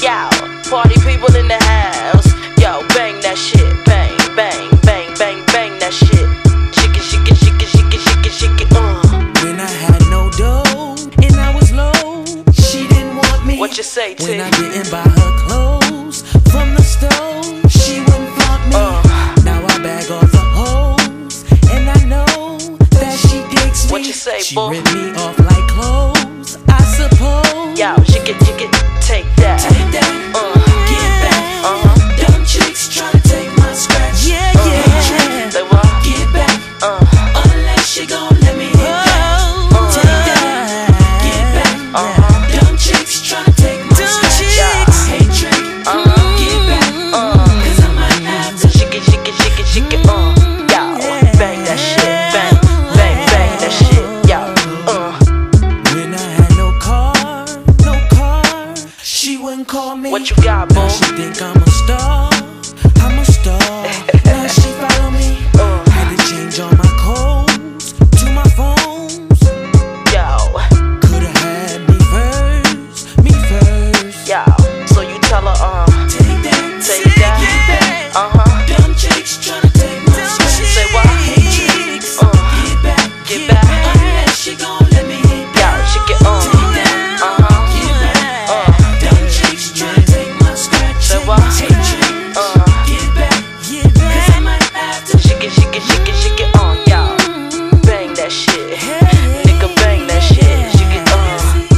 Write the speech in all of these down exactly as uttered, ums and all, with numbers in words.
Yo, party people in the house. Yo, bang that shit. Bang, bang, bang, bang, bang that shit. Shake it, shake it, shake it, shake it, shake it, shake it, uh. When I had no dough and I was low, she didn't want me. What you say, T? When I didn't buy her clothes from the store, she wouldn't flaunt me. uh. Now I bag all the hoes, and I know that she digs me. What you say, she boy? She rip me off like clothes, I suppose. Yo, shake it, shake it, take that. Take that, uh, get back. Uh-huh. Dumb chicks tryna take my scratch. Yeah, uh, yeah. They what? Get back, uh. unless she gon' let me hit that. Uh, take that, get back. Uh-huh. Dumb chicks tryna take my scratch. Yeah. I hate trick. Uh-huh. Get back, uh. cause I might have to shake it, shake it, shake it, shake it, uh. Yo, bang that shit, bang, bang, bang that shit, yo, uh. When I had no car, no car, she wouldn't call me. What you got, boo? Now she think I'm a star, I'm a star. Now she follow me. uh. Had to change all my codes to my phones. Yo, coulda had me first, me first. yo, so you tell her, uh, Take that, take that, uh-huh. Dumb chicks tryna take my scratch. Say what? Hate tricks. Uh. Get back, Get back. unless she gon' let me hit Yo, that. shake it, uh, Take that, uh-huh. get back. Uh. Dumb chicks tryna take my scratch. Say what? Hate tricks. Uh. Get back, cause I might have to. Shake it, shake it, shake it, shake it, uh, yo, bang that shit, nigga, bang that shit, shake it, uh.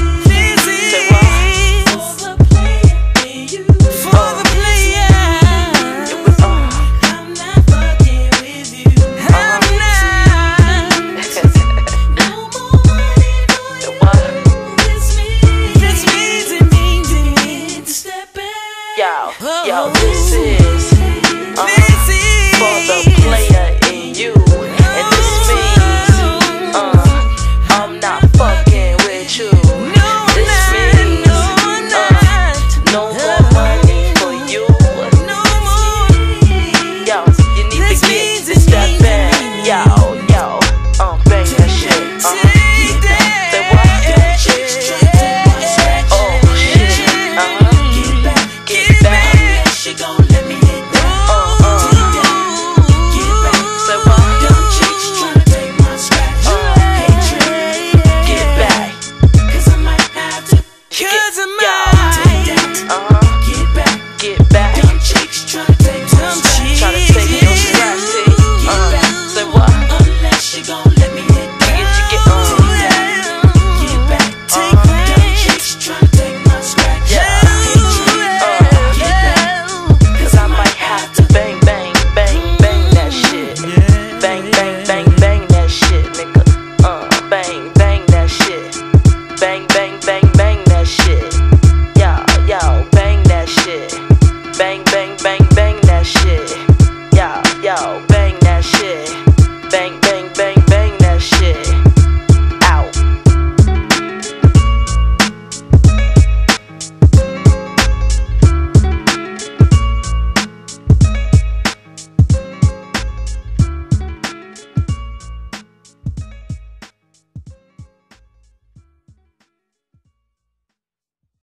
Say what? For the player, for the player. It was, uh, I'm not fucking with you. I'm not. No more money for you. what? This means, this means it means it means to step back. Yo, yo, this is, uh, This is for the player in you, and this means, uh, I'm not fucking with you. No, This not, means, no, uh, not. no more money for you. No more. Yo, you need This to means get it step means back. it Yo, yo, uh, bang that shit. Uh, Take that. say what? Oh, Oh shit. Uh-huh. get back, Get back. she gon' let me hit that. Uh, uh. Get back, Say what? dumb chicks tryna take my scratch. Uh. Hate trick. Get back. Cause I might have to. Shake Cause it. I Yo. might. Take that. Uh-huh. Get back. Get back. Dumb chicks tryna take my scratch. Try to take your scratch, T. Uh, say what? Unless she gon' let me hit that. Shake it, shake it, uh. Get back. Uh-huh. Dumb chicks tryna take my scratch. Yeah. Hate trick. Uh. Get back. Cause I might have to bang, bang, bang, bang that shit. Bang, bang, bang, bang that shit, nigga. Uh, bang, bang that shit. Bang, bang, bang, bang that shit. Yo, yo, bang that shit. Bang, bang, bang, bang that shit. Yo, yo, bang that shit.